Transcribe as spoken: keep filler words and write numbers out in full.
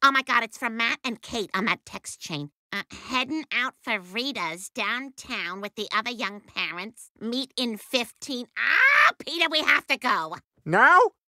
Oh my god, it's from Matt and Kate on that text chain. Uh, heading out for Rita's downtown with the other young parents. Meet in fifteen. Ah, Peter, we have to go. Now?